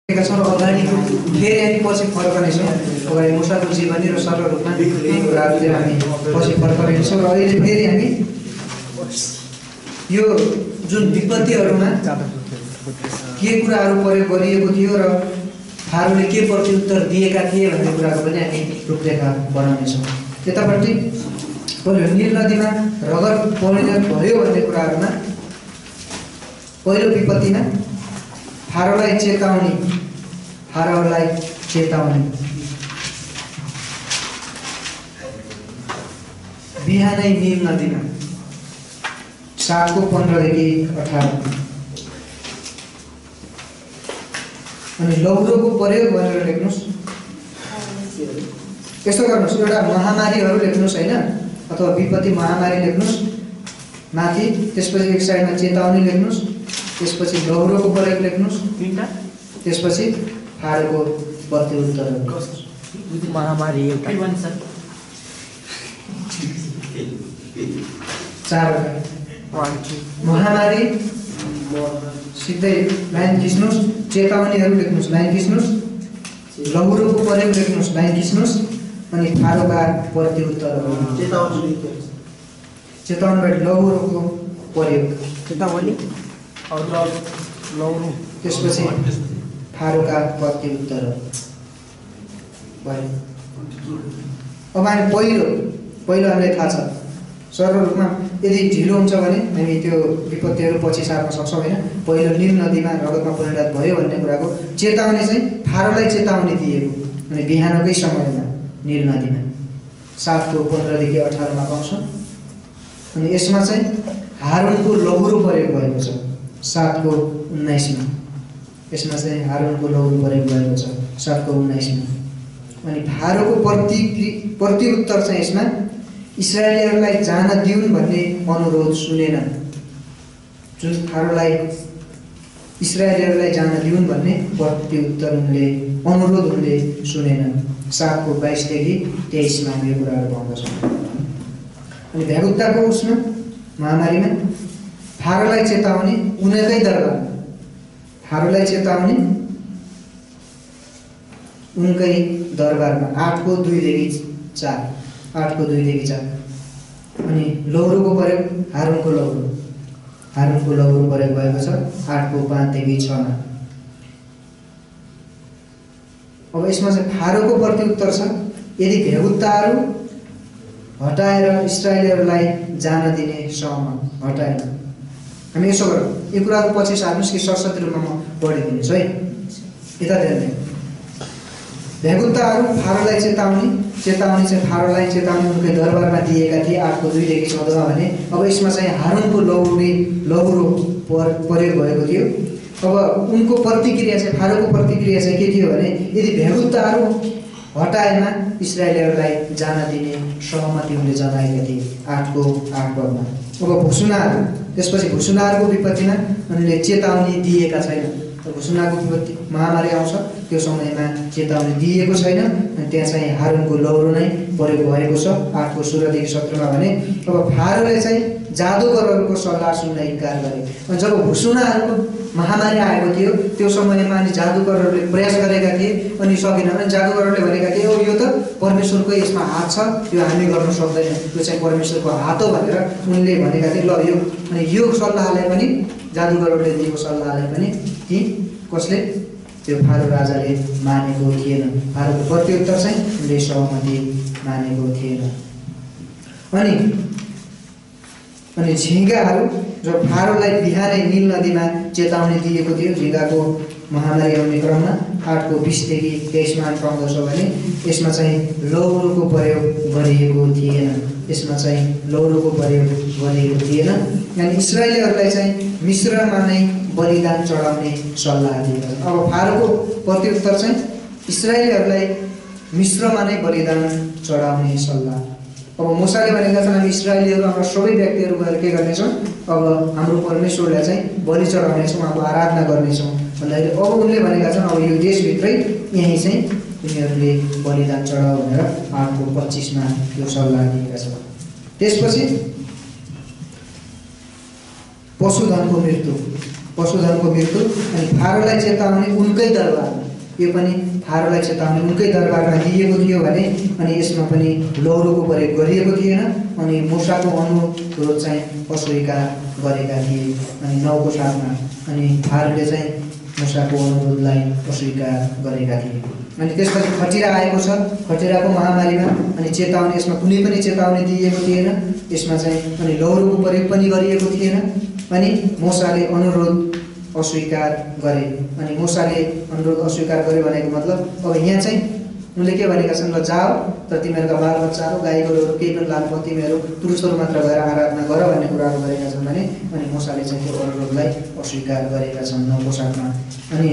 छौँ र अगाडि फेरि हामी पछि फर्कनेछौँ। अगाडि मुसाको जीवनी र सरल रूपमा यी कुराहरूतिर हामी पछि फर्कनेछौँ र अहिले फेरि हामी यो जुन विपत्तिहरूमा के कुराहरू प्रयोग गरिएको थियो र फारोले के प्रत्युत्तर दिएका थिए भन्ने कुराको पनि हामी रूपरेखा बनाउनेछौँ। यतापट्टि पहिलो नील नदीमा रगत परिणत भयो भन्ने कुराहरूमा पहिलो विपत्तिमा फारोलाई चेतावनी बिहानै नील नदीमा 7:15 देखि 18 अनि लौरोको प्रयोग गरेर लेख्नुस्। यस्तो गर्नुस्, एउटा महामारीहरू लेख्नुस् हैन, अथवा विपत्ति महामारी लेख्नुस् माथि, त्यसपछि एक साइडमा चेतावनी लेख्नुस्, त्यसपछि लौरोको प्रयोग लेख्नुस्, त्यसपछि फारोको प्रत्युत्तर। महामारी एउटा चारवटा महामारी सिधै लाइन खिच्नुस्, चेतावनीहरू लेख्नुस्, लाइन खिच्नुस्, लौरोको प्रयोग लेख्नुस्, लाइन खिच्नुस्, अनि फारोका प्रत्युत्तरहरू। चेतावनीबाट लौरोको प्रयोग, चेतावनी लौरो, त्यसपछि फारोका प्रत्युत्तर भयो। अब हामी पहिलो हामीलाई थाहा छ सरल रूपमा यदि ढिलो हुन्छ भने हामी त्यो विपत्तिहरू पछि सार्न सक्छौँ होइन। पहिलो नील नदीमा रगतमा परिणत भयो भन्ने कुराको चेतावनी चाहिँ फारोलाई चेतावनी दिएको, अनि बिहानकै समयमा नील नदीमा 7:15 देखि 18 पाउँछौँ। अनि यसमा चाहिँ हारूनको लौरो प्रयोग भएको छ 7:19 यसमा चाहिँ हारूनको लौरो प्रयोग भएको छ 7:19 अनि फारोको प्रत्युत्तर चाहिँ यसमा इस्राएलीहरूलाई जान दिउन् भन्ने अनुरोध सुनेन। जुन फारोलाई इस्राएलीहरूलाई जान दिउन् भन्ने प्रत्युत्तर अनुरोध उनले सुनेन। 7:22 देखि 23 यो कुराहरू पाउँदछौँ। अनि भ्यागुत्ताको उसमा महामारीमा फारोलाई चेतावनी उनकै दरबारमा, फारोलाई चेतावनी उनकै दरबारमा 8:2 देखि 4 अनि लौरोको प्रयोग हारूनको लौरो प्रयोग भएको छ 8:5 देखि 6 मा। अब यसमा चाहिँ फारोको प्रत्युत्तर छ, यदि भ्यागुत्ताहरू हटाएर इस्राएलीहरूलाई जान दिने सहमत हटाएन। हामी यसो गरौँ, यो कुराहरू पछि सार्नुहोस् कि सरस्वती रूपमा म पढिदिन्छु है। यता हेर्ने भ्यागुत्ताहरू फारोलाई चेतावनी चाहिँ फारोलाई चेतावनी उनकै दरबारमा दिएका थिए 8:2 देखि 14 भने। अब यसमा चाहिँ हारूनको लौरो प्रयोग भएको थियो। अब उनको प्रतिक्रिया चाहिँ फारोको प्रतिक्रिया चाहिँ के थियो भने यदि भ्यागुत्ताहरू हटाएमा इस्राएलीहरूलाई जान दिने सहमति उनले जनाएका थिए 8:8 पदमा। अब भुसुनाहरू, त्यसपछि भुसुनाहरूको विपत्तिमा उनले चेतावनी दिएका छैन। भुसुनाको विपत्ति महामारी आउँछ, त्यो समयमा चेतावनी दिएको छैन, अनि त्यहाँ चाहिँ हारूनको लौरो नै प्रयोग भएको छ 8:16 देखि 17 भने। अब फारोले चाहिँ जादुगरहरूको सल्लाह सुन्न इन्कार गरे। अनि जब भुसुनाहरूको महामारी आएको थियो त्यो समयमा अनि जादुगरहरूले प्रयास गरेका थिए, अनि सकेन। अनि जादुगरहरूले भनेका थिए यो त परमेश्वरकै यसमा हात छ, यो हामी गर्न सक्दैन, यो चाहिँ परमेश्वरको हात हो भनेर उनले भनेका थिए। ल यो अनि यो सल्लाहलाई पनि जादुगरहरूले दिएको सल्लाहलाई पनि ती कसले त्यो फारो राजाले मानेको थिएन। फारोको प्रत्युत्तर चाहिँ उनले सहमति मानेको थिएन। अनि झिँगाहरू जो फारोलाई बिहानै नील नदीमा चेतावनी दिएको थियो, झिँगाको महामारी आउने क्रममा 8:20 देखि 23 पाउँदछ भने यसमा चाहिँ लौरोको प्रयोग गरिएको थिएन। अनि इस्राएलीहरूलाई चाहिँ मिश्रमा नै बलिदान चढाउने सल्लाह दिएको। अब फारोको प्रत्युत्तर चाहिँ इस्राएलीहरूलाई मिश्रमा नै बलिदान चढाउने सल्लाह। अब मूसाले भनेका छन् हामी इस्राएलीहरू हाम्रो सबै व्यक्तिहरू गएर के गर्नेछौँ, अब हाम्रो परमेश्वरलाई चाहिँ बलि चढाउनेछौँ, अब आराधना गर्नेछौँ भन्दाखेरि अब उनले भनेका छन् अब यो देशभित्रै यहीँ चाहिँ उनीहरूले बलिदान चढाऊ भनेर 8:25 यो सल्लाह दिएका छन्। त्यसपछि पशुधनको मृत्यु पशुधनको मृत्यु अनि फारोलाई चेताउने उनकै दरबारमा, यो पनि फारोलाई चेताउने उनकै दरबारमा दिइएको थियो भने अनि यसमा पनि लौरोको प्रयोग गरिएको थिएन। अनि मूसाको अनुरोध चाहिँ अस्वीकार गरेका थिए अनि 9 को 7 मा अनि फारोले चाहिँ मूसाको अनुरोधलाई अस्वीकार गरेका थिए। अनि त्यसपछि खटिरा आएको छ। खटिराको महामारीमा अनि चेतावनी, यसमा कुनै पनि चेतावनी दिइएको थिएन। यसमा चाहिँ अनि लौरोको प्रयोग पनि गरिएको थिएन। अनि मूसाले अनुरोध अस्वीकार गरे। अनि मूसाले अनुरोध अस्वीकार गरे भनेको मतलब अब यहाँ चाहिँ उनले के भनेका छन्, ल जाऊ तर तिमीहरूका बालबच्चाहरू गाईगोरुहरू केही पनि लानु, तिमीहरू पुरुषहरू मात्र गएर आराधना गर भन्ने कुराहरू गरेका छन् भने अनि मूसाले चाहिँ त्यो अनुरोधलाई अस्वीकार गरेका छन् 9 को 7 मा। अनि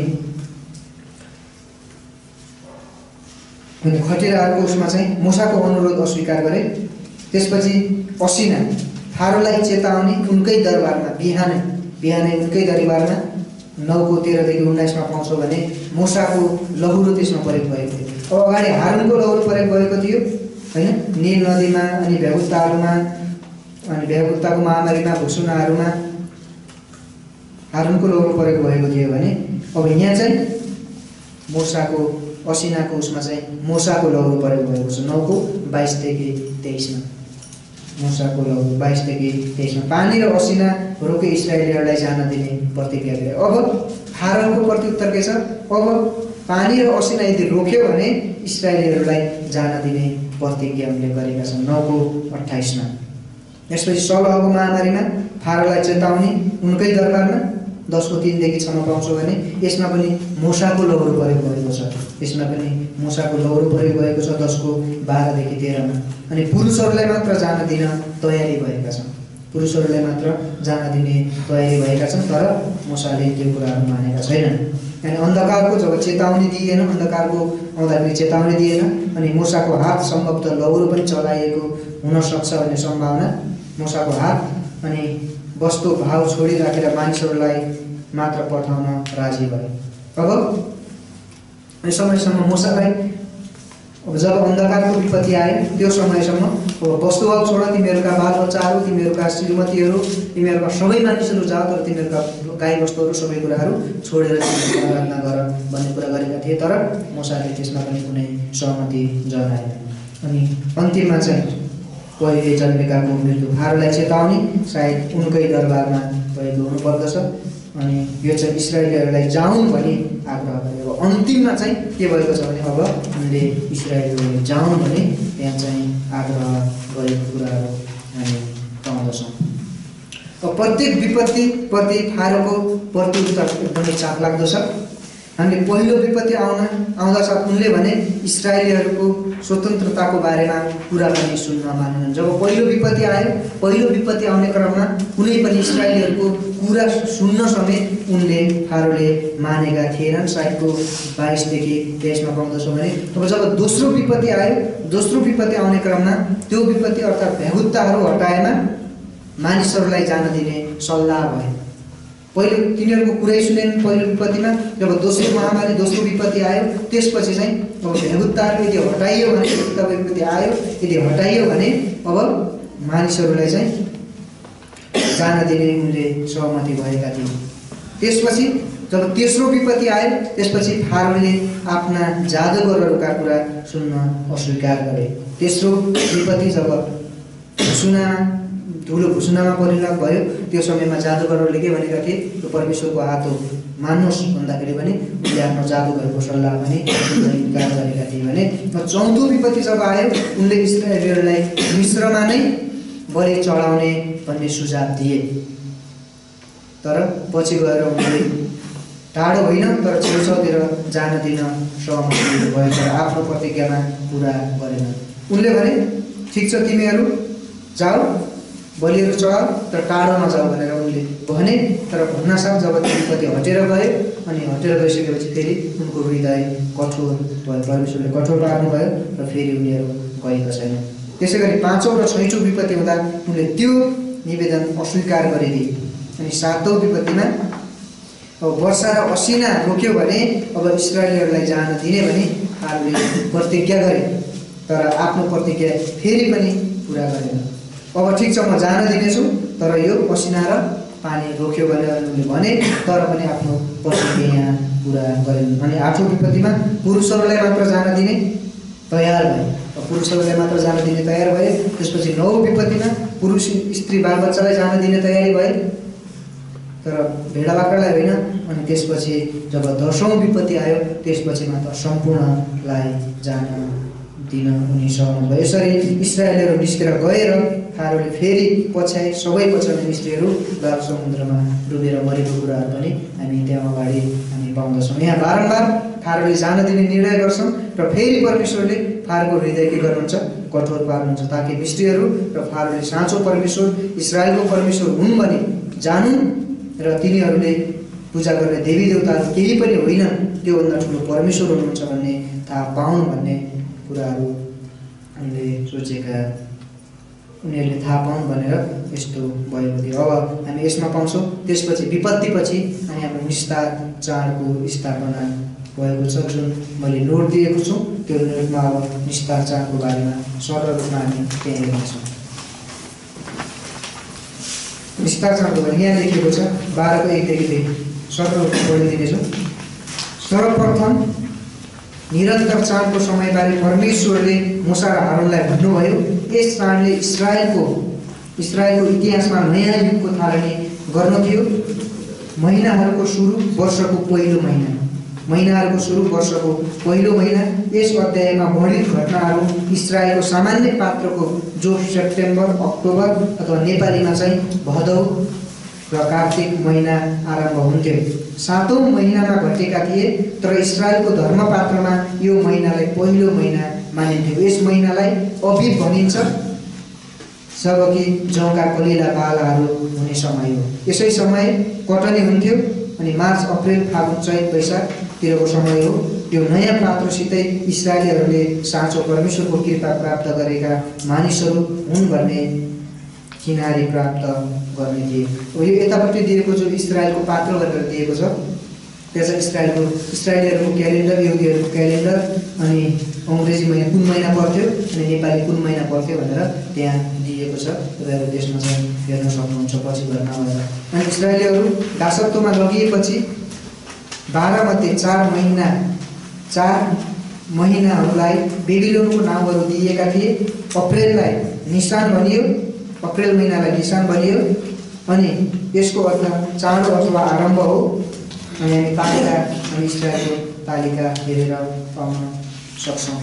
खटिराहरूको उसमा चाहिँ मूसाको अनुरोध अस्वीकार गरे। त्यसपछि असिना फारोलाई चेताउने उनकै दरबारमा बिहानै उनकै दरबारमा 9 को 13 देखि 19 मा पाउँछौँ भने मूसाको लहुरो त्यसमा प्रयोग भएको थियो। अब अगाडि हारुनको लहुरो प्रयोग भएको थियो हैन, नील नदीमा अनि भ्यागुत्ताहरूमा अनि भ्यागुत्ताको महामारीमा भुसुनाहरूमा हारुनको लहुरो प्रयोग भएको थियो भने अब यहाँ चाहिँ मूसाको असिनाको उसमा चाहिँ मूसाको लहुरो प्रयोग भएको छ 9 को 22 देखि 23 मा। मूसाको लहुरो 22 देखि 23 मा पानी र असिना रोके इस्राएलीहरूलाई जान दिने प्रतिज्ञा गरे। अब फारोको प्रत्युत्तर के छ, अब पानी र असिना यदि रोक्यो भने इस्राएलीहरूलाई जान दिने प्रतिज्ञा उनले गरेका छन् 9 को 28 मा। यसपछि सलहको महामारीमा फारोलाई चेताउने उनकै दरबारमा 10 को 3 देखि 6 मा पाउँछौँ भने यसमा पनि मूसाको लहुरो प्रयोग भएको छ। यसमा पनि मूसाको लहुरो प्रयोग भएको छ 10 को 12 देखि 13 मा। अनि पुरुषहरूलाई मात्र जान दिन तयारी भएका छन्, पुरुषहरूलाई मात्र जान दिने तयारी भएका छन्, तर मूसाले त्यो कुराहरू मानेका छैनन्। अनि अन्धकारको जब चेतावनी दिएन, अन्धकारको आउँदाखेरि चेतावनी दिएन अनि मूसाको हात सम्भवतः लहुरो पनि चलाइएको हुन सक्छ भन्ने सम्भावना। मूसाको हात अनि वस्तु भाव छोडिराखेर मानिसहरूलाई मात्र पठाउन राजी भए। अब समयसम्म मूसालाई अब जब अन्धकारको विपत्ति आयो त्यो समयसम्म अब वस्तुभाव छोड, तिमीहरूका बालबच्चाहरू, तिमीहरूका श्रीमतीहरू, तिमीहरूका सबै मानिसहरू जाऊ, तर तिमीहरूका गाई बस्तुहरू सबै कुराहरू छोडेर आराधना गर भन्ने कुरा गरेका थिए। तर मूसाले त्यसमा पनि कुनै सहमति जनाएन। अनि अन्तिममा चाहिँ पहिले जन्मेकाको मृत्यु, फारोलाई चेताउने सायद उनकै दरबारमा भएको हुनुपर्दछ। अनि यो चाहिँ इस्राएलीहरूलाई जाउँ भनी आग्रह गरे। अब अन्तिममा चाहिँ के भएको छ भने अब उनले इस्राएलीहरूले जाउँ भने त्यहाँ चाहिँ आग्रह गरेको कुराहरू हामी पाउँदछौँ। अब प्रत्येक विपत्तिप्रति फारोको प्रत्युत्तर एकदमै चाखलाग्दो छ। हामीले पहिलो विपत्ति आउँदा साथ उनले भने इस्राएलीहरूको स्वतन्त्रताको बारेमा कुरा पनि सुन्न मानेनन्। जब पहिलो विपत्ति आयो, पहिलो विपत्ति आउने क्रममा कुनै पनि इस्राएलीहरूको कुरा सुन्न समेत उनले फारोले मानेका थिएनन्। सायदको 22 देखि 23 मा पाउँदछौँ भने अब जब दोस्रो विपत्ति आयो, दोस्रो विपत्ति आउने क्रममा त्यो विपत्ति अर्थात् भ्यागुत्ताहरू हटाएमा मानिसहरूलाई जान दिने सल्लाह भयो। पहिलो तिनीहरूको कुरै सुनेन पहिलो विपत्तिमा। जब दोस्रो महामारी दोस्रो विपत्ति आयो त्यसपछि चाहिँ अब भ्यागुत्ताहरू यदि हटाइयो भने, तब विपत्ति आयो यदि हटाइयो भने अब मानिसहरूलाई चाहिँ जान दिने उनले सहमति भएका थिए। त्यसपछि जब तेस्रो विपत्ति आयो त्यसपछि फारोले आफ्ना जादुगरहरूका कुरा सुन्न अस्वीकार गरे। तेस्रो विपत्ति जब ठुलो घोषणामा परिणत भयो त्यो समयमा जादुगरहरूले के भनेका थिए, यो परमेश्वरको हात हो मान्नुहोस् भन्दाखेरि पनि उनले आफ्नो जादुगरको सल्लाह पनि इन्कार गरेका थिए। भने चौथो विपत्ति जब आयो उनले इस्राएलीहरूलाई मिस्रमा नै बलि चढाउने भन्ने सुझाव दिए। तर पछि गएर उनले टाढो होइन तर छेउछाउतिर जान दिन सहमति भयो, तर आफ्नो प्रतिज्ञामा पुरा गरेन। उनले भने ठिक छ तिमीहरू जाऊ बलिहरू चढाऊ तर टाढो नजाऊ भनेर उनले भने। तर भन्नासाथ जब त्यो विपत्ति हटेर गयो अनि हटेर गइसकेपछि फेरि उनको हृदय कठोर भयो, परमेश्वरले कठोर पार्नुभयो र फेरि उनीहरू गएका छैनन्। त्यसै गरी पाँचौँ र छैटौँ विपत्ति हुँदा उनले त्यो निवेदन अस्वीकार गरिदिए। अनि सातौँ विपत्तिमा अब वर्षा र असिना रोक्यो भने अब इस्राएलीहरूलाई जान दिने भने फारोले प्रतिज्ञा गरे, तर आफ्नो प्रतिज्ञा फेरि पनि पुरा गरेन। अब ठिक छ म जान दिनेछु तर यो असिना र पानी रोक्यो भनेर उनले भने, तर पनि आफ्नो प्रतिज्ञा यहाँ पुरा गरेनन्। अनि 8औं विपत्तिमा पुरुषहरूलाई मात्र जान दिने तयार भए, पुरुषहरूलाई मात्र जान दिने तयार भए। त्यसपछि 9औं विपत्तिमा पुरुष स्त्री बालबच्चालाई जान दिने तयारी भए, तर भेडा बाख्रालाई होइन। अनि त्यसपछि जब 10औं विपत्ति आयो त्यसपछि मात्र सम्पूर्णलाई जान दिन उनी सहमत भए। यसरी इस्राएलीहरू निस्केर गएर फारोले फेरि पछ्याए, सबै पछ्याउने स्त्रीहरू लाल समुद्रमा डुबेर मरेको कुराहरू पनि हामी त्यहाँ अगाडि हामी पाउँदछौँ। यहाँ बारम्बार फारोले जान दिने निर्णय गर्छौँ र फेरि परमेश्वरले फारोको हृदय के गर्नुहुन्छ, कठोर पार्नुहुन्छ, ताकि मिस्टीहरू र फारोले साँचो परमेश्वर इस्राएलको परमेश्वर हुन् भने जानुन् र तिनीहरूले पूजा गर्ने देवी देवताहरू केही पनि होइनन्, त्योभन्दा ठुलो परमेश्वर हुनुहुन्छ भन्ने थाहा पाउन् भन्ने कुराहरू उनीहरूले थाहा पाउन् भनेर यस्तो भएको थियो। अब हामी यसमा पाउँछौँ। त्यसपछि विपत्तिपछि अनि हाम्रो निस्तार चाडको स्थापना भएको छ, जुन मैले नोट दिएको छु। त्यो नोटमा अब निस्तार चाडको बारेमा सरल रूपमा हामी त्यहाँ हेर्नेछौँ। निस्तार चाडको बारे यहाँ लेखेको छ 12:1 सरल पढिदिनेछु। सर्वप्रथम निरन्तर चाडको समयबारे परमेश्वरले मूसा र हारूनलाई भन्नुभयो, यस चाडले इस्रायलको इतिहासमा नयाँ युगको थालनी गर्नु थियो। महिनाहरूको सुरु वर्षको पहिलो महिना, यस अध्यायमा वर्णित घटनाहरू इस्रायलको सामान्य पात्रको जो सेप्टेम्बर, अक्टोबर अथवा नेपालीमा चाहिँ भदौ र कार्तिक महिना आरम्भ हुन्थ्यो। 7औं महिनामा घटेका थिए, तर इस्रायलको धर्मपात्रमा यो महिनालाई पहिलो महिना मानिन्थ्यो। यस महिनालाई अबीब भनिन्छ, जबकि जौका कलिला बालाहरू हुने समय हो। यसै समय कटनी हुन्थ्यो। अनि मार्च, अप्रेल, फागुन, चैत, वैशाखतिरको समय हो। त्यो नयाँ पात्रसितै इस्रायलीहरूले साँचो परमेश्वरको कृपा प्राप्त गरेका मानिसहरू हुन् भन्ने किनारी प्राप्त गर्ने थिए। अब यो यतापट्टि दिएको जो इस्रायलको पात्र गरेर दिएको छ, त्यहाँ चाहिँ इस्रायलीहरूको क्यालेन्डर, यहुदीहरूको क्यालेन्डर, अनि अङ्ग्रेजी महिना कुन महिना पर्थ्यो अनि नेपाली कुन महिना पर्थ्यो भनेर त्यहाँ दिएको छ। तपाईँहरू त्यसमा चाहिँ हेर्न सक्नुहुन्छ पछि भएर नभएर। अनि इस्रायलीहरू दासत्वमा लगिएपछि 12 मध्ये 4 महिनाहरूलाई बेबिलोनको नामहरू दिएका थिए। अप्रेललाई निशान भनियो, अप्रेल महिनालाई निशान भनियो। अनि यसको अर्थ चाँडो अथवा आरम्भ हो। अनि हामी इस्रायलको तालिका हेरेर पाउन सक्छौँ।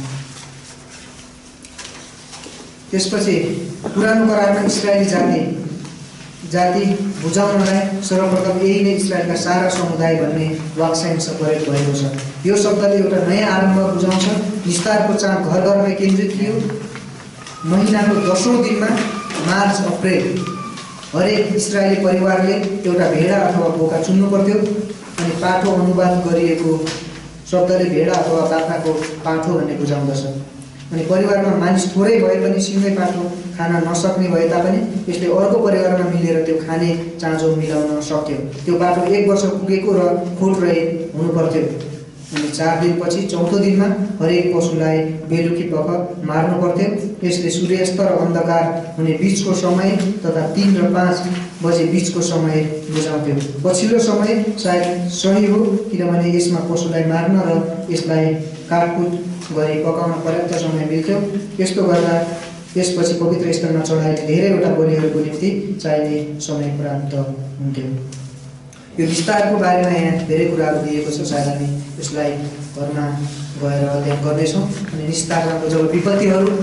त्यसपछि पुरानो करारमा इस्रायली जाति बुझाउनलाई सर्वप्रथम यही नै इस्रायलका सारा समुदाय भन्ने वाक्यांश प्रयोग भएको छ। यो शब्दले एउटा नयाँ आरम्भ बुझाउँछ। निस्तारको चाड घर घरमै केन्द्रित थियो। महिनाको 10औं दिनमा मार्च, अप्रेल हरेक इस्रायली परिवारले एउटा भेडा अथवा बोका चुन्नु पर्थ्यो। अनि पाठो अनुवाद गरिएको शब्दले भेडा अथवा बाख्राको पाठो भन्ने बुझाउँदछ। अनि परिवारमा मानिस थोरै भए पनि सिँगै पाठो खान नसक्ने भए तापनि यसले अर्को परिवारमा मिलेर त्यो खाने चाँजो मिलाउन सक्थ्यो। त्यो पाठो 1 वर्ष पुगेको र खोट रहे हुनुपर्थ्यो। अनि 4 दिनपछि 4औं दिनमा हरेक पशुलाई बेलुकी पख मार्नु पर्थ्यो। यसले सूर्यास्त र अन्धकार हुने बिचको समय तथा 3 र 5 बजे बिचको समय बुझाउँथ्यो। पछिल्लो समय सायद सही हो, किनभने यसमा पशुलाई मार्न र यसलाई काटकुट गरी पकाउन पर्याप्त समय मिल्थ्यो। यस्तो गर्दा त्यसपछि पवित्र स्थलमा चढाइने धेरैवटा बलिहरूको निम्ति चाहिने समय प्राप्त हुन्थ्यो। यो विस्तारको बारेमा यहाँ धेरै कुराहरू दिएको छ। सायद हामी यसलाई घरमा गएर अध्ययन गर्नेछौँ। अनि निस्तारमा जब विपत्तिहरू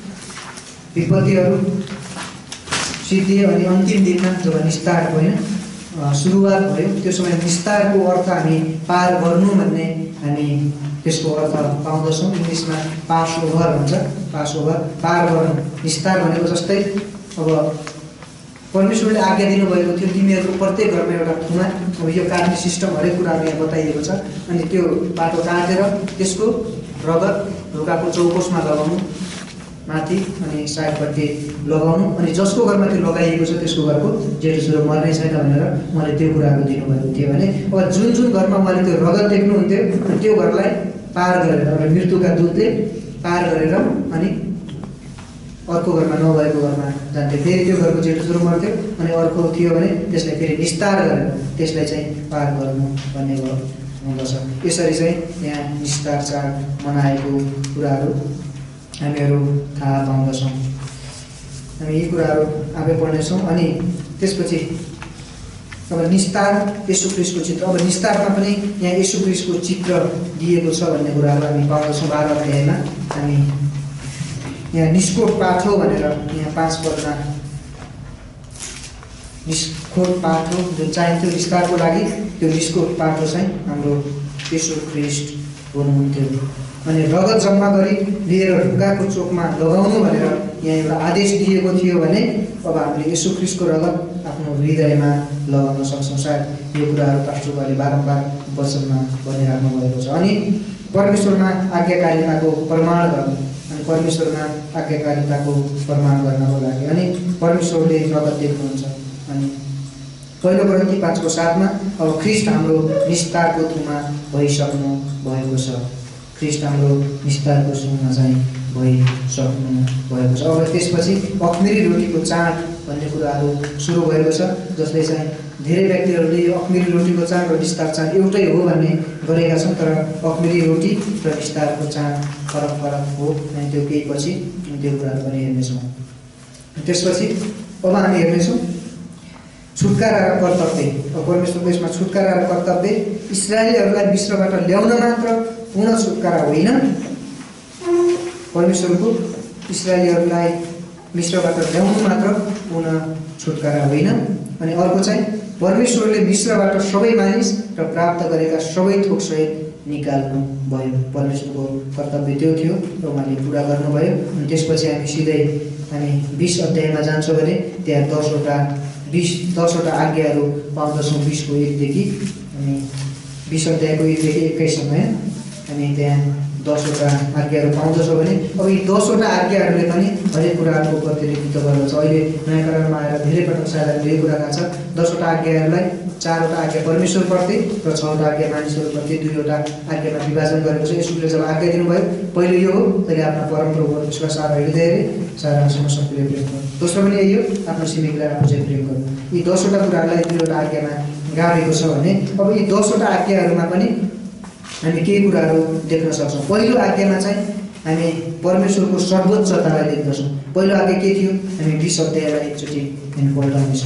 सिद्धियो अनि अन्तिम दिनमा जब निस्तारको सुरुवात भयो, त्यो समय निस्तारको अर्थ हामी पार गर्नु भन्ने हामी त्यसको अर्थ पाउँदछौँ। इङ्ग्लिसमा पास ओभर भन्छ, पास ओभर, पार गर्नु। निस्तार भनेको जस्तै अब परमेश्वरले आज्ञा दिनुभएको थियो, तिमीहरूको प्रत्येक घरमा एउटा थुमा, अब यो काट्ने सिस्टम हरेक कुराहरू यहाँ बताइएको छ। अनि त्यो बाटो काटेर त्यसको रगत ढोकाको चौकोसमा लगाउनु, माथि अनि साइडपट्टि लगाउनु। अनि जसको घरमा त्यो लगाइएको छ त्यसको घरको जेठो छोरो मर्ने छैन भनेर उहाँले त्यो कुराहरू दिनुभएको थियो भने अब जुन घरमा उहाँले त्यो रगत देख्नुहुन्थ्यो त्यो घरलाई पार गरेर, मृत्युका दूतले पार गरेर अनि अर्को घरमा नभएको घरमा जान्थ्यो, फेरि त्यो घरको जेठो सुरु गर्थ्यो अनि अर्को थियो भने त्यसलाई फेरि निस्तार गरेर त्यसलाई चाहिँ पार गर्नु भन्ने हुँदछ। यसरी चाहिँ यहाँ निस्तार चाड मनाएको कुराहरू हामीहरू थाहा पाउँदछौँ। हामी यी कुराहरू आफै पढ्नेछौँ। अनि त्यसपछि अब निस्तार येशू ख्रीष्टको चित्र, अब निस्तारमा पनि यहाँ येशू ख्रीष्टको चित्र दिएको छ भन्ने कुराहरू हामी पाउँदछौँ। 12 अध्यायमा हामी यहाँ निस्कोट पाठो भनेर यहाँ 5 पदमा निस्कोट पाठो जुन चाहिन्थ्यो निस्तारको लागि, त्यो निस्कोट पाठो चाहिँ हाम्रो येशू ख्रीष्ट हुनुहुन्थ्यो। अनि रगत जम्मा गरी लिएर ढुङ्गाको चोकमा लगाउनु भनेर यहाँ एउटा आदेश दिएको थियो भने अब हामीले येशू ख्रीष्टको रगत आफ्नो हृदयमा लगाउन सक्छौँ। सायद यो कुराहरू पास्टरले बारम्बार वचनमा भनिराख्नु भएको छ। अनि परमेश्वरमा आज्ञाकारिताको प्रमाण गर्नु, अनि परमेश्वरमा आज्ञाकारिताको प्रमाण गर्नको लागि अनि परमेश्वरले रगत देख्नुहुन्छ। अनि 1 कोरिन्थी 5:7 अब ख्रीष्ट हाम्रो निस्तारको थुमा भइसक्नु भएको छ। ख्रीष्ट हाम्रो निस्तारको थुमा चाहिँ भइसक्नु भएको छ। अब त्यसपछि अख्मिरी रोटीको चाड भन्ने कुराहरू सुरु भएको छ, जसले चाहिँ धेरै व्यक्तिहरूले यो अख्मिरी रोटीको चाड र निस्तार चाड एउटै हो भन्ने गरेका छन्। तर अख्मिरी रोटी र निस्तारको चाड फरक हो। अनि त्यो केही पछि त्यो कुराहरू पनि हेर्नेछौँ। त्यसपछि अब हामी हेर्नेछौँ छुटकारा र कर्तव्य। परमेश्वरको यसमा छुटकारा र कर्तव्य इस्राएलीहरूलाई मिस्रबाट ल्याउन मात्र पूर्ण छुटकारा होइन, परमेश्वरको इस्राएलीहरूलाई मिस्रबाट ल्याउनु मात्र पूर्ण छुटकारा होइन। अनि अर्को चाहिँ परमेश्वरले मिस्रबाट सबै मानिस र प्राप्त गरेका सबै थोक सहित निकाल्नु भयो। परमेश्वरको कर्तव्य त्यो थियो र उहाँले पुरा गर्नुभयो। अनि त्यसपछि हामी सिधै 20 अध्यायमा जान्छौँ भने त्यहाँ 10वटा आज्ञाहरू पाउँदछौँ 20को 1 देखि। अनि 20 अध्यायको 1 देखि 21 सम्म हामी त्यहाँ 10वटा आज्ञाहरू पाउँदछौँ भने अब यी 10वटा आज्ञाहरूले पनि हरेक कुराहरूको प्रतिनिधित्व गर्दछ। अहिले नयाँ करारमा आएर धेरै पटक सायद यही कुरा थाहा छ। 10वटा आज्ञाहरूलाई 4वटा आज्ञा परमेश्वरप्रति र 6वटा आज्ञा मानिसहरूप्रति 2वटा आज्ञामा विभाजन गरेको छ। यसुले जब आज्ञा दिनुभयो पहिलो यो हो, तैँले आफ्नो परमप्रभु परमेश्वर सारा हृदयले सारा समशक्तिले प्रेम गर्नु। दोस्रो पनि यही हो, आफ्नो छिमेकीलाई आफू चाहिँ प्रेम गर्नु। यी 10वटा कुराहरूलाई 2वटा आज्ञामा गाडेको छ भने अब यी 10वटा आज्ञाहरूमा पनि हामी केही कुराहरू देख्न सक्छौँ। पहिलो आज्ञामा चाहिँ हामी परमेश्वरको सर्वोच्चतालाई देख्दछौँ। पहिलो आज्ञा के थियो? हामी 20 अध्यायलाई एकचोटि पल्टाउनेछौँ।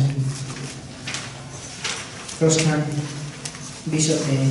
प्रस्थान 20 अध्याय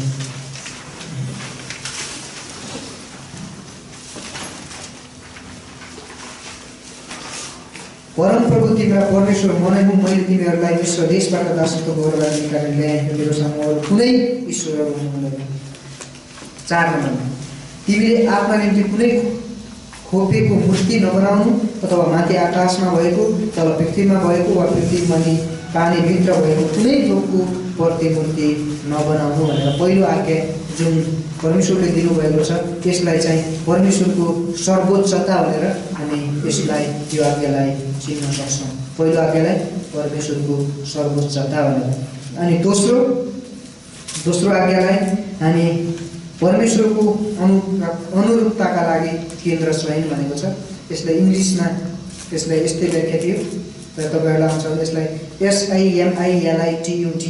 परमप्रभु तिम्रा परमेश्वर म नै हुँ, मैले तिमीहरूलाई मिस्र देशबाट दासत्वको घरबाट निकालेर ल्याएँ। मेरो सामु अरू कुनै ईश्वरहरू हुनुहुँदैन। 4 नम्बरमा तिमीले आफ्ना निम्ति कुनै खोपेको मूर्ति नबनाउनु अथवा माथि आकाशमा भएको तल पृथ्वीमा भएको वा पृथ्वीमाथि पानीभित्र भएको कुनै थोकको प्रतिमूर्ति नबनाउनु भनेर पहिलो आज्ञा जुन परमेश्वरले दिनुभएको छ त्यसलाई चाहिँ परमेश्वरको सर्वोच्चता भनेर हामी यसलाई यो आज्ञालाई चिन्न सक्छौँ। पहिलो आज्ञालाई परमेश्वरको सर्वोच्चता भनेर। अनि दोस्रो आज्ञालाई हामी परमेश्वरको अनुरूपताका लागि केन्द्र चयन भनेको छ। यसलाई इङ्ग्लिसमा यसलाई यस्तै व्याख्या थियो र तपाईँहरूलाई आउँछ यसलाई SIMILITUD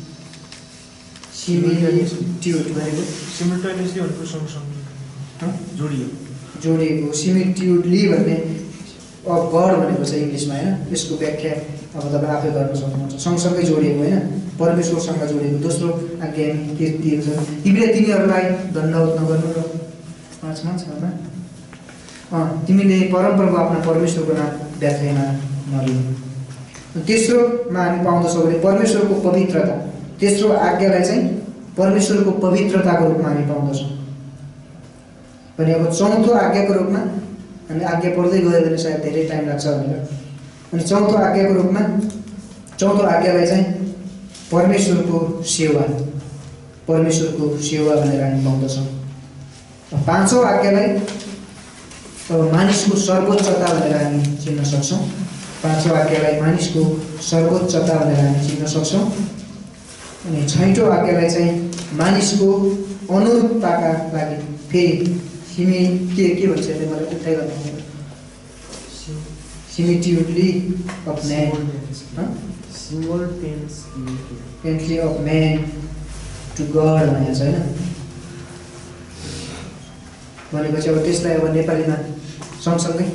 सिमिलिट्युड भनेको सिमिल्टेनियसली भनेको सँगसँगै जोडिएको सिमिट्युडली भन्ने अफ गड भनेको छ इङ्ग्लिसमा होइन। यसको व्याख्या अब तपाईँ आफै गर्न सक्नुहुन्छ। सँगसँगै जोडिएको होइन, परमेश्वरसँग जोडिएको। दोस्रो आज्ञा के दिएको छ? तिमीले तिनीहरूलाई दण्डवत नगर्नु र 5मा 6मा तिमीले परमप्रभु आफ्ना परमेश्वरको नाम व्यर्थमा नलिनु। तेस्रोमा हामी पाउँदछौँ भने परमेश्वरको पवित्रता। तेस्रो आज्ञालाई चाहिँ परमेश्वरको पवित्रताको रूपमा हामी पाउँदछौँ भने अब चौथो आज्ञाको रूपमा हामी आज्ञा पढ्दै गयो भने सायद धेरै टाइम लाग्छ भनेर। अनि चौथो आज्ञाको रूपमा चौथो आज्ञालाई चाहिँ परमेश्वरको सेवा भनेर हामी पाउँदछौँ। 5औँ आज्ञालाई मानिसको सर्वोच्चता भनेर हामी चिन्न सक्छौँ। 5औँ आज्ञालाई मानिसको सर्वोच्चता भनेर हामी चिन्न सक्छौँ। अनि 6औँ आज्ञालाई चाहिँ मानिसको अनुरूपताका लागि फेरि तिमी के भन्छ मलाई उठाइ गर्नु simultaneously of man Simultaneously of man to God भनेको छ होइन भनेपछि अब त्यसलाई अब नेपालीमा सँगसँगै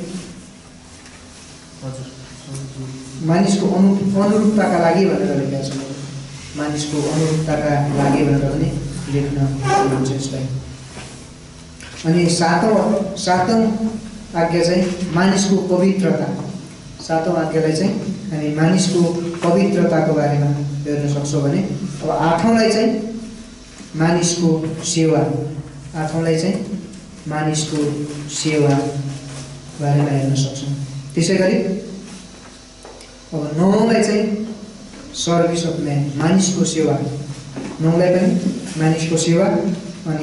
मानिसको अनुरूपताका लागि भनेर लेखेको छ मानिसको अनुरूपताका लागि भनेर पनि लेख्न सक्नुहुन्छ यसलाई अनि सातौं आज्ञा चाहिँ मानिसको पवित्रता सातौं आज्ञालाई चाहिँ हामी मानिसको पवित्रताको बारेमा हेर्न सक्छौँ भने अब आठौँलाई चाहिँ मानिसको सेवा आठौँलाई चाहिँ मानिसको सेवा बारेमा हेर्न सक्छौँ त्यसै गरी अब नौलाई चाहिँ सर्भिस अफ म्यान मानिसको सेवा नौलाई पनि मानिसको सेवा अनि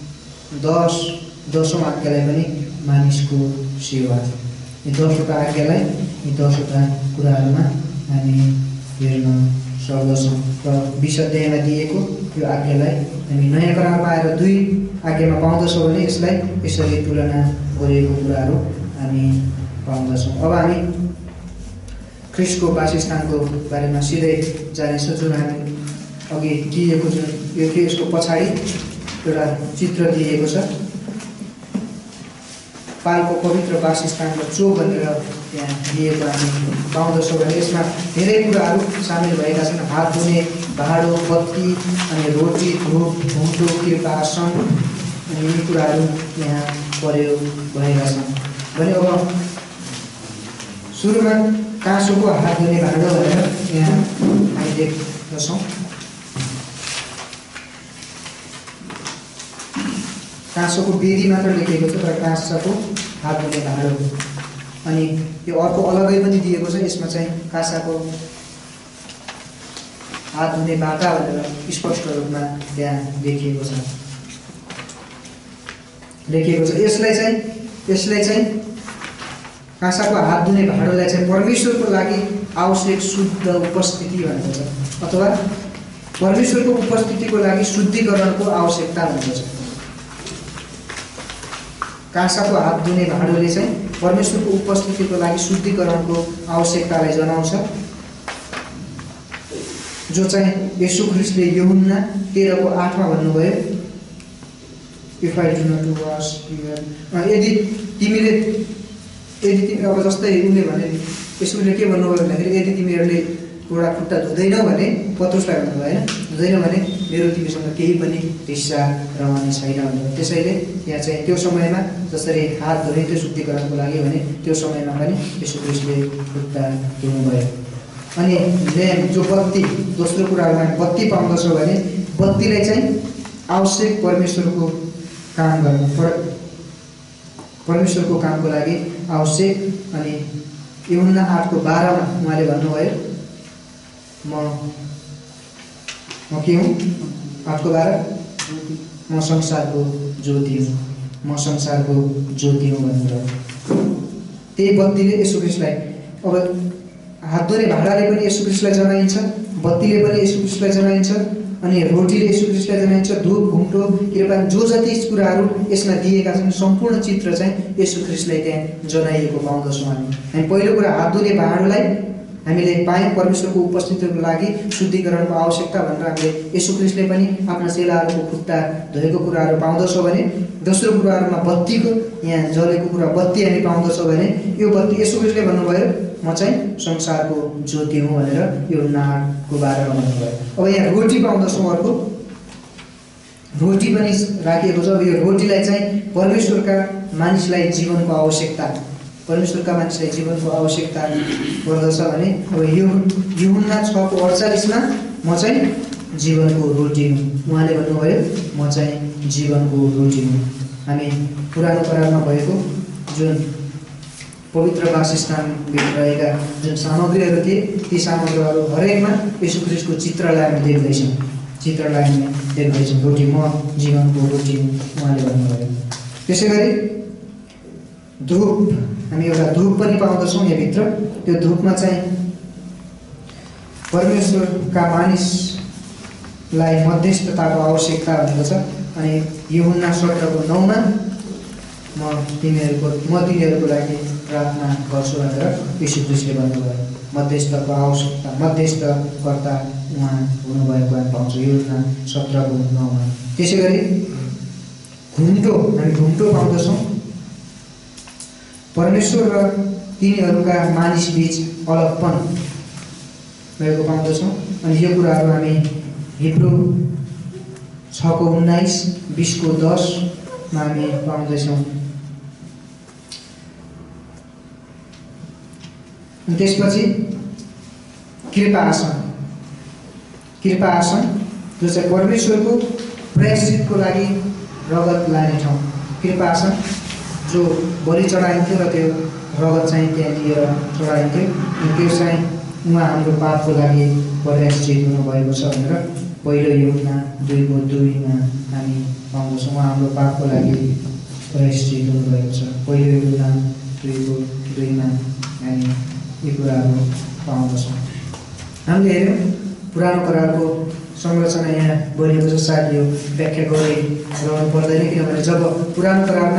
दसौँ आज्ञालाई पनि मानिसको सेवा यी 10वटा आज्ञालाई यी 10वटा कुराहरूमा हामी हेर्न सक्दछौँ र 20 अध्यायमा दिएको यो आज्ञालाई हामी नयाँ करार पाएर 2 आज्ञामा पाउँदछौँ भने यसलाई यसरी तुलना गरिएको कुराहरू हामी पाउँदछौँ अब हामी ख्रिस्टको वासस्थानको बारेमा सिधै जानेछौँ जुन हामी अघि दिएको जुन यो थियो यसको पछाडि एउटा चित्र दिएको छ पालको पवित्र वासस्थान र चोक भनेर त्यहाँ दिएको हामी पाउँदछौँ भने यसमा धेरै कुराहरू सामेल भएका छन् हात धुने भाँडो बत्ती अनि रोटी धुप घुम्टो कृपासन अनि यी कुराहरू यहाँ प्रयोग भएका छन् भने अब सुरुमा काँसोको हात धुने भाँडो भनेर यहाँ हामी देख्दछौँ काँसोको बेदी मात्र लेखेको छ तर काँसको हात धुने भाँडो अनि यो अर्को अलगै पनि दिएको छ यसमा चाहिँ काँसाको हात धुने बाटा भनेर स्पष्ट रूपमा त्यहाँ लेखिएको छ यसलाई चाहिँ काँसाको हात धुने भाँडोलाई चाहिँ परमेश्वरको लागि आवश्यक शुद्ध उपस्थिति भनेको छ अथवा परमेश्वरको उपस्थितिको लागि शुद्धिकरणको आवश्यकता भनेको छ काँसाको हात धुने भाँडोले चाहिँ परमेश्वरको उपस्थितिको लागि शुद्धिकरणको आवश्यकतालाई जनाउँछ जो चाहिँ येशू ख्रीष्टले यूहन्ना 13:8मा भन्नुभयो if I do not wash यदि तिमीले अब जस्तै उसले भने यसोले के भन्नुभयो भन्दाखेरि यदि तिमीहरूले एउटा खुट्टा धुँदैनौ भने पत्रुसलाई भन्नुभयो होइन धुँदैनौ भने मेरो तिमीसँग केही पनि हिस्सा रहने छैन भनेर त्यसैले यहाँ चाहिँ त्यो समयमा जसरी हात धुने त्यो शुद्धिकरणको लागि भने त्यो समयमा पनि येशू ख्रीष्टले खुट्टा धुनुभयो अनि ल्याम्प जो बत्ती दोस्रो कुरामा बत्ती पाउँदछौँ भने बत्तीलाई चाहिँ आवश्यक परमेश्वरको काम गर्नु परमेश्वरको कामको लागि आवश्यक अनि यूहन्ना 8:12मा उहाँले भन्नुभयो म के हुँ 8:12 म संसारको ज्योति हुँ भनेर त्यही बत्तीले येशू ख्रीष्टलाई अब हात धुने भाँडाले पनि येशू ख्रीष्टलाई जनाइन्छ बत्तीले पनि येशू ख्रीष्टलाई जनाइन्छ अनि रोटीले येशू ख्रीष्टलाई जनाइन्छ धूप घुम्टो कृपा जो जति कुराहरू यसमा दिएका छन् सम्पूर्ण चित्र चाहिँ येशू ख्रीष्टलाई त्यहाँ जनाइएको पाउँदछौँ हामी पहिलो कुरा हात धुने भाँडोलाई हामीले पायौँ परमेश्वरको उपस्थितिको लागि शुद्धिकरणको आवश्यकता भनेर हामीले येशू ख्रीष्टले पनि आफ्ना चेलाहरूको खुट्टा धोएको कुराहरू पाउँदछौँ भने दोस्रो कुराहरूमा बत्तीको यहाँ जलेको कुरा बत्ती हामी पाउँदछौँ भने यो बत्ती येशू ख्रीष्टले भन्नुभयो म चाहिँ संसारको ज्योति हुँ भनेर यो 9:12मा भन्नुभयो अब यहाँ रोटी पाउँदछौँ अर्को रोटी पनि राखिएको छ अब यो रोटीलाई चाहिँ परमेश्वरका मानिसलाई जीवनको आवश्यकता पर्दछ भने अब यो यूहन्ना 6:48मा म चाहिँ जीवनको रोटी हुँ उहाँले भन्नुभयो म चाहिँ जीवनको रोटी हुँ हामी पुरानो करारमा भएको जुन पवित्र वासस्थानभित्र रहेका जुन सामग्रीहरू थिए ती सामग्रीहरू हरेकमा येशू ख्रीष्टको चित्रलाई हामी देख्दैछौँ रोटी म जीवनको रोटी हुँ उहाँले भन्नुभयो त्यसै गरी धूप हामी एउटा धूप पनि पाउँदछौँ यहाँभित्र त्यो धूपमा चाहिँ परमेश्वरका मानिसलाई मध्यस्थताको आवश्यकता भनेको छ अनि यूहन्ना 17:9मा म तिनीहरूको लागि प्रार्थना गर्छु भनेर यीशु ख्रीष्टले भन्नुभयो। मध्यस्थको आवश्यकता मध्यस्थकर्ता उहाँ हुनुभएको हामी पाउँछौँ योजना 17:9 मा। त्यसै गरी हामी घुम्टो पाउँदछौँ। परमेश्वर र तिनीहरूका मानिस बीच अलगपन रहेको पाउँदछौँ। अनि यो कुराहरू हामी हिब्रू 6:19 20:10 मा हामी पाउँदैछौँ। अनि त्यसपछि कृपा आसन जो चाहिँ परमेश्वरको प्रायश्चितको लागि रगत लाने ठाउँ। कृपा आसन जो बलि चढाइन्थ्यो र त्यो रगत चाहिँ त्यहाँ लिएर चढाइन्थ्यो। त्यो चाहिँ उहाँ हाम्रो पापको लागि प्रायश्चित हुनुभएको छ भनेर पहिलो यूहन्ना 2:2 मा हामी पाउँदछौँ। उहाँ हाम्रो पापको लागि प्रायश्चित हुनुभएको छ। पहिलो यूहन्ना 2:2 मा हामी यी कुराहरू पाउँदछौँ। हामीले हेऱ्यौँ पुरानो करारको संरचना यहाँ बनेको छ। सायद यो व्याख्या गरिरहनु पर्दैन, किनभने जब पुरानो करारमा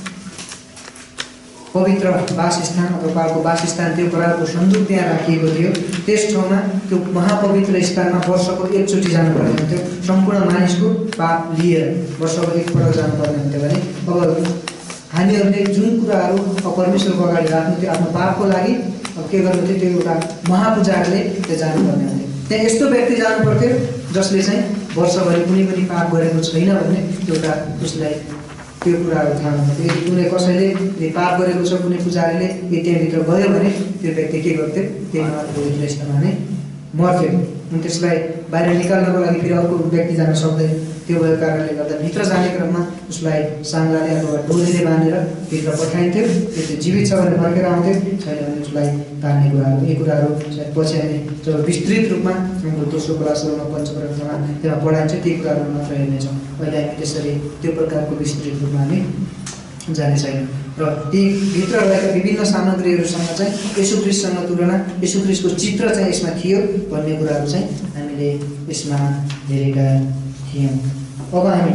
पवित्र वासस्थान अथवा पापको वासस्थान त्यो करारको सन्दुक त्यहाँ राखिएको थियो, त्यस ठाउँमा त्यो महापवित्र स्थानमा वर्षको एकचोटि जानुपर्ने हुन्थ्यो। सम्पूर्ण मानिसको पाप लिएर वर्षको एकपल्ट जानुपर्ने हुन्थ्यो भने अब हामीहरूले जुन कुराहरू परमेश्वरको अगाडि राख्नु थियो आफ्नो पापको लागि, अब के गर्नु थियो, त्यो एउटा महापूजाहरूले त्यो जानुपर्ने हुन्थ्यो। त्यहाँ यस्तो व्यक्ति जानु पर्थ्यो जसले चाहिँ वर्षभरि कुनै पनि पाप गरेको छैन भने एउटा उसलाई त्यो कुराहरू थाहा हुन्थ्यो। यदि कुनै कसैले पाप गरेको छ, कुनै पुजारीले यदि त्यहाँभित्र गयो भने त्यो व्यक्ति के गर्थ्यो, त्यही महापवित्र स्थानमा नै मर्थ्यो। अनि त्यसलाई बाहिर निकाल्नको लागि फेरि अर्को व्यक्ति जान सक्दैन। त्यो भएको कारणले गर्दा भित्र जाने क्रममा उसलाई साङ्गाले अथवा डोरीले बाँधेर भित्र पठाइन्थ्यो। त्यो जीवित छ भने फर्केर आउँथ्यो, छैन भने उसलाई तान्ने कुराहरू। यी कुराहरू सायद पछि हामी जब विस्तृत रूपमा हाम्रो दोस्रो क्लासहरूमा पञ्चग्रन्थमा त्यहाँ पढाइन्छ ती कुराहरू मात्र हेर्नेछौँ। अहिले हामी त्यसरी त्यो प्रकारको विस्तृत रूपमा हामी जाने छैनौँ। र ती भित्र रहेका विभिन्न सामग्रीहरूसँग चाहिँ येशू ख्रीष्टसँग तुलना, येशू ख्रीष्टको चित्र चाहिँ यसमा थियो भन्ने कुराहरू चाहिँ हामीले यसमा हेरेका थियौँ। अब हामी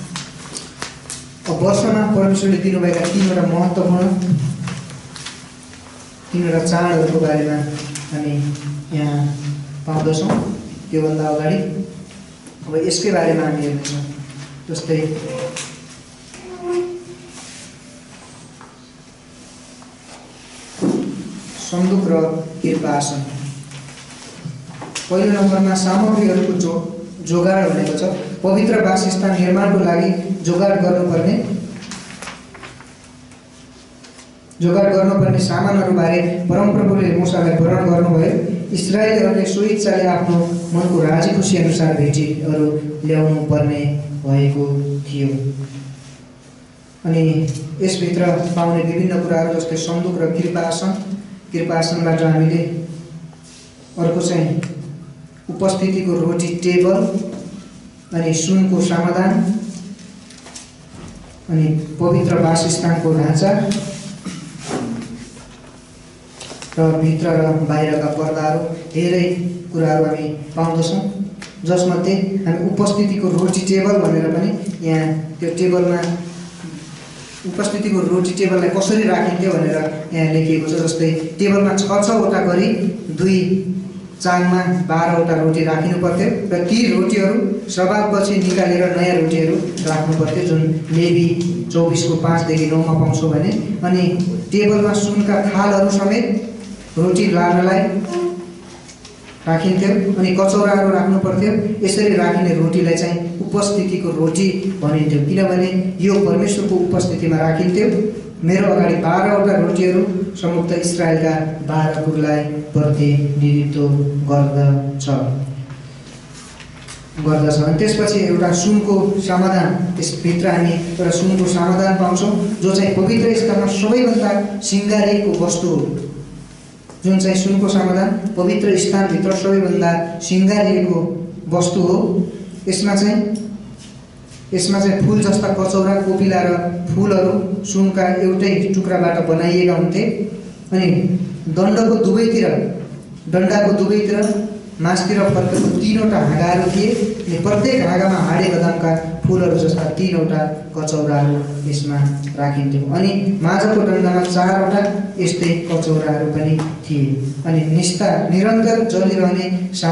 वर्षमा परमेश्वरले दिनुभएका तीनवटा महत्त्वपूर्ण तीनवटा चाडहरूको बारेमा हामी यहाँ पाउँदछौँ। योभन्दा अगाडि अब यसकै बारेमा हामी हेर्नेछौँ। जस्तै सन्दुक र कृपा आसन। पहिलो नम्बरमा सामग्रीहरूको जोगाड भनेको छ। पवित्र वासस्थान निर्माणको लागि जोगाड गर्नुपर्ने सामानहरूबारे परमप्रभुले मूसालाई वर्णन गर्नुभयो। इस्राएलीहरूले सोही इच्छाले आफ्नो मनको राजी खुसी अनुसार भेटीहरू ल्याउनु पर्ने भएको थियो। अनि यसभित्र पाउने विभिन्न कुराहरू जस्तै सन्दुक र कृपा आसनबाट हामीले अर्को चाहिँ उपस्थितिको रोटी टेबल, अनि सुनको समाधान, अनि पवित्र वासस्थानको ढाँचा र भित्र र बाहिरका पर्दाहरू, धेरै कुराहरू हामी पाउँदछौँ। जसमध्ये हामी उपस्थितिको रोटी टेबल भनेर पनि यहाँ त्यो टेबलमा उपस्थितिको रोटी टेबललाई कसरी राखिन्थ्यो भनेर यहाँ लेखिएको छ। जस्तै टेबलमा 6-6वटा गरी 2 चाङमा 12वटा रोटी राखिनु पर्थ्यो र ती रोटीहरू सभापछि निकालेर नयाँ रोटीहरू राख्नु पर्थ्यो, जुन लेवी 24:5-9 पाउँछौँ भने। अनि टेबलमा सुनका थालहरू समेत रोटी लानलाई राखिन्थ्यो, अनि कचौराहरू राख्नु पर्थ्यो। यसरी राखिने रोटीलाई चाहिँ उपस्थितिको रोटी भनिन्थ्यो, किनभने यो परमेश्वरको उपस्थितिमा राखिन्थ्यो। मेरो अगाडि 12वटा रोटीहरू संयुक्त इस्राएलका 12 कुललाई प्रतिनिधित्व गर्दछ। अनि त्यसपछि एउटा सुनको समाधान, त्यसभित्र हामी एउटा सुनको समाधान पाउँछौँ जो चाहिँ पवित्र स्थानमा सबैभन्दा सिँगारिएको वस्तु हो। जुन चाहिँ सुनको समाधान पवित्र स्थानभित्र सबैभन्दा सिँगारिएको वस्तु हो। यसमा चाहिँ फूल जस्ता कचौरा, कोपिला र फूलहरू सुनका एउटै टुक्राबाट बनाइएका हुन्थे। अनि डन्डाको दुवैतिर मास्तिर फर्केको 3वटा हाँगाहरू थिए अनि प्रत्येक हाँगामा हाडे बदामका फुलहरू जस्ता 3वटा कचौराहरू यसमा राखिन्थ्यो अनि माझको डन्डामा 4वटा यस्तै कचौराहरू पनि थिए अनि निरन्तर चलिरहने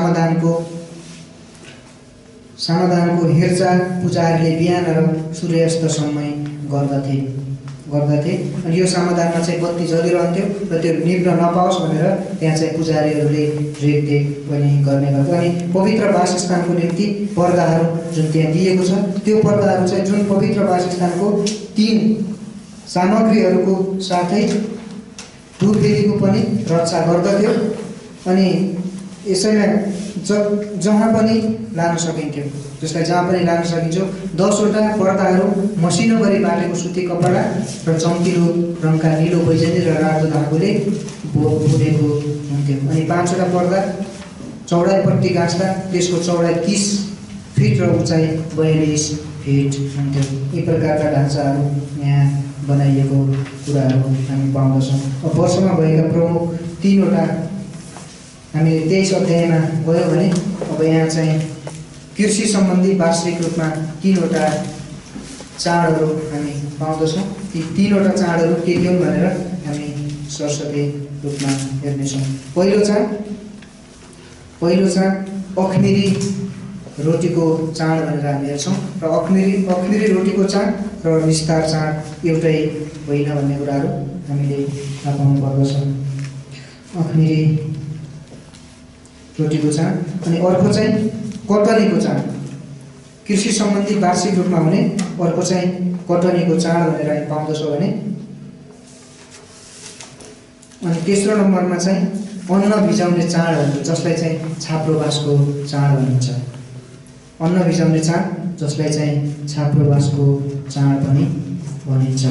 समाधानको हेरचाह पुजारीले बिहान र सूर्यास्तसम्म गर्दथे अनि यो समाधानमा चाहिँ बत्ती जलिरहन्थ्यो र त्यो निभ्न नपाओस् भनेर त्यहाँ चाहिँ पुजारीहरूले रेखदेख पनि गर्ने गर्थे अनि पवित्र वासस्थानको निम्ति पर्दाहरू जुन त्यहाँ दिएको छ त्यो पर्दाहरू चाहिँ जुन पवित्र वासस्थानको 3 सामग्रीहरूको साथै धूपवेदीको पनि रक्षा गर्दथ्यो अनि यसैमा जहाँ पनि लान सकिन्थ्यो जसलाई जहाँ पनि लान सकिन्छ 10वटा पर्दाहरू मसिनो गरी बाटेको सुती कपडा र चम्किलो रङका नीलो बैजनी र रातो धागोले बुनेको हुन्थ्यो अनि 5वटा पर्दा चौडाइपट्टि गाँच्दा त्यसको चौडाइ 30 फिट र उचाइ 42 फिट हुन्थ्यो। यी प्रकारका ढाँचाहरू यहाँ बनाइएको कुराहरू हामी पाउँदछौँ। अब वर्षमा भएका प्रमुख 3वटा हामीले 23 अध्यायमा गयो भने अब यहाँ चाहिँ कृषि सम्बन्धी वार्षिक रूपमा 3वटा चाडहरू हामी पाउँदछौँ। ती 3वटा चाडहरू के के हुन् भनेर हामी सरसफाइ रूपमा हेर्नेछौँ। पहिलो चाड अखमिरी रोटीको चाड भनेर हामी हेर्छौँ र अखमिरी रोटीको चाड र निस्तार चाड एउटै होइन भन्ने कुराहरू हामीले थाहा पाउनु पर्दछ। अखमिरी रोटीको चाड अनि अर्को चाहिँ कटनीको चाड कृषि सम्बन्धी वार्षिक रूपमा हुने अर्को चाहिँ कटनीको चाड भनेर हामी पाउँदछौँ भने अनि तेस्रो नम्बरमा चाहिँ अन्न भिजाउने चाडहरू जसलाई चाहिँ छाप्रोबासको चाड भनिन्छ। अन्न भिजाउने चाड जसलाई चाहिँ छाप्रोबासको चाड पनि भनिन्छ।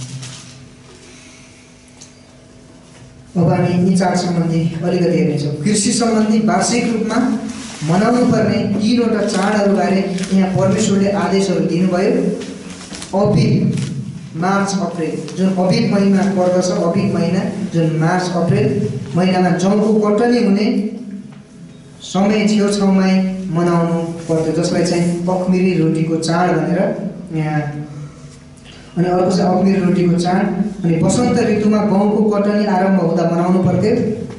अब हामी यी चाड सम्बन्धी अलिकति हेर्नेछौँ। कृषि सम्बन्धी वार्षिक रूपमा मनाउनु पर्ने 3वटा चाडहरूबारे यहाँ परमेश्वरले आदेशहरू दिनुभयो। अबिब मार्च अप्रेल जुन अबिब महिना पर्दछ, अबिब महिना जुन मार्च अप्रेल महिनामा जौको कटनी हुने समय छेउछाउमै मनाउनु पर्थ्यो जसलाई चाहिँ अखमिरी रोटीको चाड भनेर यहाँ अनि अर्को चाहिँ अखमिरी रोटीको चाड अनि वसन्त ऋतुमा गहुँको कटनी आरम्भ हुँदा मनाउनु पर्थ्यो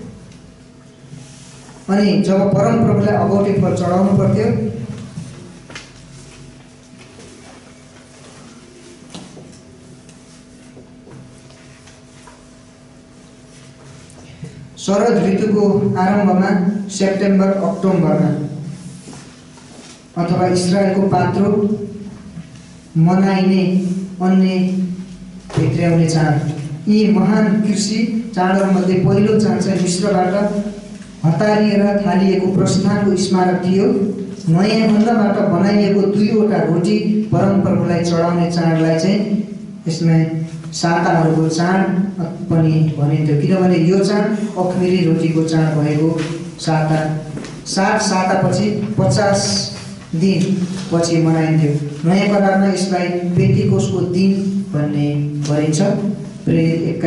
अनि जब परमप्रभुलाई अगौटे फल चढाउनु पर्थ्यो शरद ऋतुको आरम्भमा सेप्टेम्बर अक्टोबरमा अथवा इस्रायलको पात्रो मनाइने अन्य भित्र्याउने चाड। यी महान कृषि चाडहरूमध्ये पहिलो चाड चाहिँ मिश्रबाट हतारिएर थालिएको प्रस्थानको स्मारक थियो। नयाँ अन्नबाट बनाइएको 2वटा रोटी परमप्रभुलाई चढाउने चाडलाई चाहिँ यसमा साताहरूको चाड पनि भनिन्थ्यो किनभने यो चाड अखमिरी रोटीको चाड भएको सातापछि 50 दिन पछि मनाइन्थ्यो। नयाँ करारमा यसलाई पेन्टिकोसको दिन भन्ने गरिन्छ। प्रेरित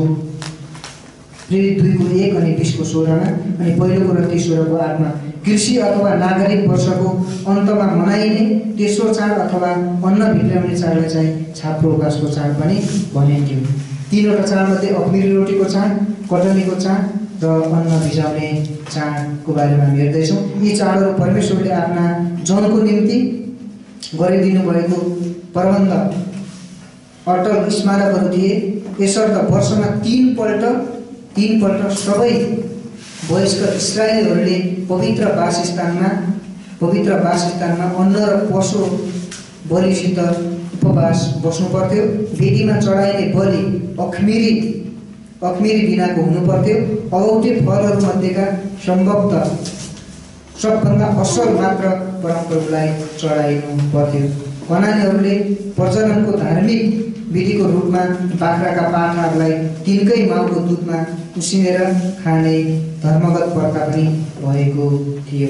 2:1 अनि 20:16मा अनि पहिलो कोरिन्थी 16:8मा कृषि अथवा नागरिक वर्षको अन्तमा मनाइने तेस्रो चाड अथवा अन्न भित्राउने चाडलाई चाहिँ छाप्रोबासको चाड पनि भनिन्थ्यो। 3वटा चाडमध्ये अखमिरी रोटीको चाड, कटनीको चाड र अन्न भिजाउने चाडको बारेमा हामी हेर्दैछौँ। यी चाडहरू परमेश्वरले आफ्ना जनको निम्ति गरिदिनु भएको प्रबन्ध अटल स्मारकहरू थिए। यसर्थ वर्षमा 3 पल्ट सबै वयस्क इस्राएलीहरूले पवित्र वासस्थानमा अन्न र पशु बलिसित उपवास बस्नु पर्थ्यो। वेदीमा चढाइने बलि अखमिरी बिनाको हुनु पर्थ्यो। अगौटे फलहरू मध्येका सबभन्दा असल मात्र परमप्रभुलाई चढाइनु पर्थ्यो। कनानीहरूले प्रजननको धार्मिक विधिको रूपमा बाख्राका पाठाहरूलाई तिनकै माउको दुधमा उसिनेर खाने धर्मगत प्रथा पनि भएको थियो।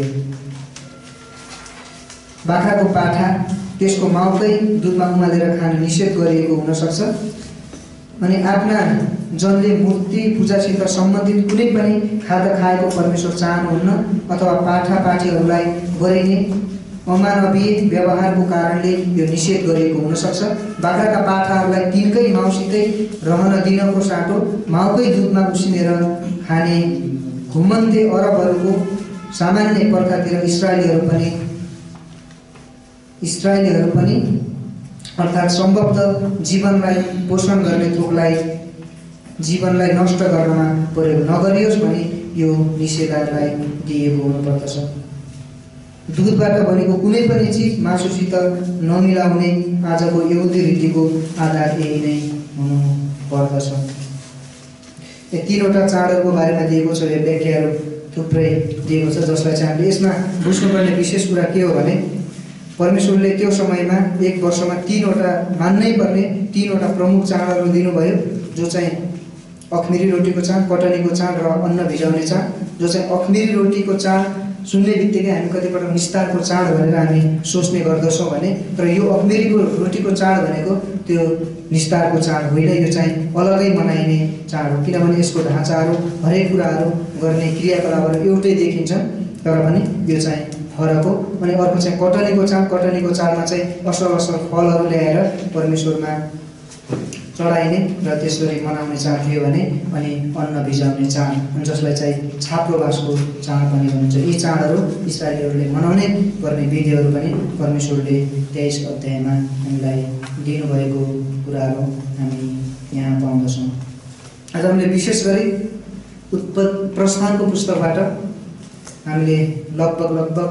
बाख्राको पाठा त्यसको माउकै दुधमा उमालेर खान निषेध गरिएको हुन सक्छ अनि आफ्ना जसले मूर्ति पूजासित सम्बन्धित कुनै पनि खाद्य खाएको परमेश्वर चाहनुहुन्न अथवा पाठापाठीहरूलाई गरिने अमानवीय व्यवहारको कारणले यो निषेध गरिएको हुन सक्छ। बाख्राका पाठाहरूलाई तिनकै माउसितै रहन दिनको साटो माउकै दुधमा उसिनेर खाने घुमन्ते अरबहरूको सामान्य पर्खातिर इस्राएलीहरू पनि अर्थात् सम्भवतः जीवनलाई पोषण गर्ने थोकलाई जीवनलाई नष्ट गर्नमा प्रयोग नगरियोस् भने यो निषेधाज्ञा दिएको हुनुपर्दछ। दुधबाट बनेको कुनै पनि चिज मासुसित नमिलाउने आजको यहुदी रीतिको आधार यही नै हुनुपर्दछ। यो तीनवटा चाडहरूको बारेमा दिएको छ, यो व्याख्याहरू थुप्रै दिएको छ, जसलाई चाहिँ हामीले यसमा बुझ्नुपर्ने विशेष कुरा के हो भने परमेश्वरले त्यो समयमा एक वर्षमा तीनवटा मान्नै पर्ने तीनवटा प्रमुख चाडहरू दिनुभयो, जो चाहिँ अखमिरी रोटीको चाड, कटनीको चाड र अन्न भिजाउने चाड। जो चाहिँ अखमिरी रोटीको चाड सुन्ने बित्तिकै हामी कतिपल्ट निस्तारको चाड भनेर हामी सोच्ने गर्दछौँ भने, तर यो अखमिरीको रोटीको चाड भनेको त्यो निस्तारको चाड होइन, यो चाहिँ अलगै मनाइने चाड हो। किनभने यसको ढाँचाहरू हरेक कुराहरू गर्ने क्रियाकलापहरू एउटै देखिन्छ, तर पनि यो चाहिँ फरक हो। अनि अर्को चाहिँ कटनीको चाड। कटनीको चाडमा चाहिँ असल फलहरू ल्याएर परमेश्वरमा चढाइने र त्यसरी मनाउने चाड थियो भने, अनि अन्न भिजाउने चाड, जसलाई चाहिँ छाप्रोबासको चाड पनि भनिन्छ। यी चाडहरू इस्राएलीहरूले मनाउने गर्ने विधिहरू पनि परमेश्वरले 23 अध्यायमा हामीलाई दिनुभएको कुराहरू हामी यहाँ पाउँदछौँ। आज हामीले विशेष गरी प्रस्थानको पुस्तकबाट हामीले लगभग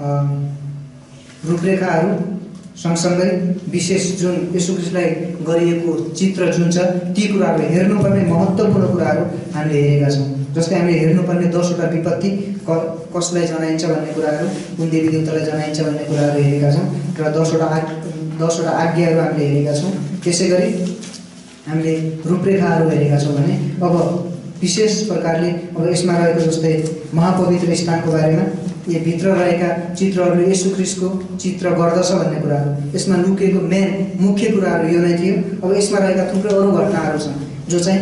रूपरेखाहरू सँगसँगै विशेष जुन येशू ख्रीष्टलाई गरिएको चित्र जुन छ ती कुराहरू हेर्नुपर्ने महत्त्वपूर्ण कुराहरू हामीले हेरेका छौँ। जस्तै हामीले हेर्नुपर्ने 10वटा विपत्ति कसलाई जनाइन्छ भन्ने कुराहरू, कुन देवी देवतालाई जनाइन्छ भन्ने कुराहरू हेरेका छौँ र 10वटा आज्ञाहरू हामीले हेरेका छौँ। त्यसै गरी हामीले रूपरेखाहरू हेरेका छौँ भने अब विशेष प्रकारले अब यसमा रहेको जस्तै महापवित्र स्थानको बारेमा यो भित्र रहेका चित्रहरूले येशू ख्रीष्टको चित्र गर्दछ भन्ने कुराहरू, यसमा लुकेको मुख्य कुराहरू यो नै थियो। अब यसमा रहेका थुप्रै अरू घटनाहरू छन्, जो चाहिँ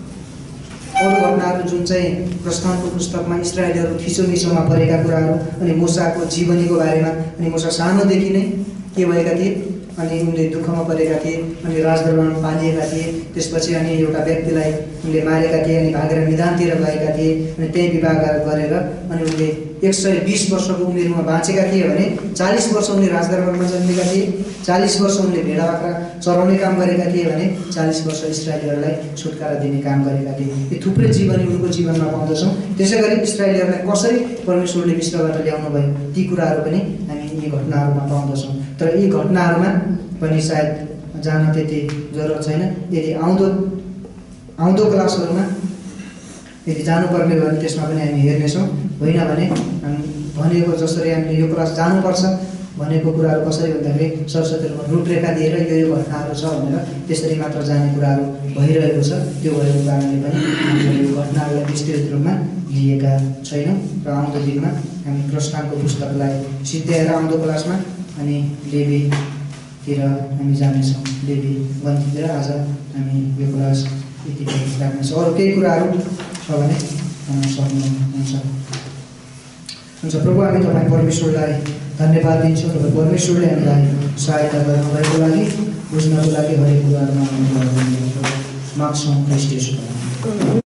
अरू घटनाहरू जुन चाहिँ प्रस्थानको पुस्तकमा इस्राएलीहरू थिचोमिचोमा परेका कुराहरू, अनि मूसाको जीवनीको बारेमा, अनि मूसा सानोदेखि नै के भएका थिए, अनि उनले दुःखमा परेका थिए, अनि राजदरबारमा पालिएका थिए, त्यसपछि अनि एउटा व्यक्तिलाई उनले मारेका थिए, अनि भागेर निधानतिर गएका थिए, अनि त्यही विवाह गरेर अनि उनले 120 वर्षको उमेरमा बाँचेका थिए भने 40 वर्ष उनले राजदरबारमा जन्मेका थिए, 40 वर्ष उनले भेडा बाख्रा चराउने काम गरेका थिए भने 40 वर्ष इस्राएलीहरूलाई छुटकारा दिने काम गरेका थिए। यो थुप्रै जीवनी उनको जीवनमा पाउँदछौँ। त्यसै गरी इस्राएलीहरूलाई कसरी परमेश्वरले मिश्रबाट ल्याउनु भयो ती कुराहरू पनि हामी यी घटनाहरूमा पाउँदछौँ। तर यी घटनाहरूमा पनि सायद जान त्यति जरुरत छैन। यदि आउँदो क्लासहरूमा यदि जानुपर्ने भयो भने त्यसमा पनि हामी हेर्नेछौँ। होइन भने हामी भनेको जसरी हामीले यो क्लास जानुपर्छ भनेको कुराहरू कसरी भन्दाखेरि सरस्वतीमा रूपरेखा दिएर यो घटनाहरू छ भनेर त्यसरी मात्र जाने कुराहरू भइरहेको छ। त्यो भएको कारणले पनि हामीले यो घटनाहरूलाई विस्तृत रूपमा लिएका छैनौँ र आउँदो दिनमा हामी प्रस्थानको पुस्तकलाई सिद्ध्याएर आउँदो क्लासमा अनि लेवीतिर हामी जानेछौँ। लेवी ग्रन्थतिर आज हामी यो क्लास यति राख्नेछौँ। अरू केही कुराहरू छ भने सक्नुहुन्छ। प्रभु हामी तपाईँ परमेश्वरलाई धन्यवाद दिन्छौँ। तपाईँ परमेश्वरले हामीलाई सहायता गर्नुभएको लागि, बुझ्नको लागि हरेक कुराहरूमा माग्छौँ।